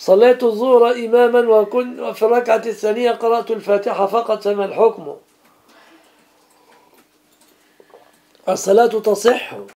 صليت الظهر إماما وفي الركعة الثانية قرأت الفاتحة فقط، فما الحكم؟ الصلاة تصح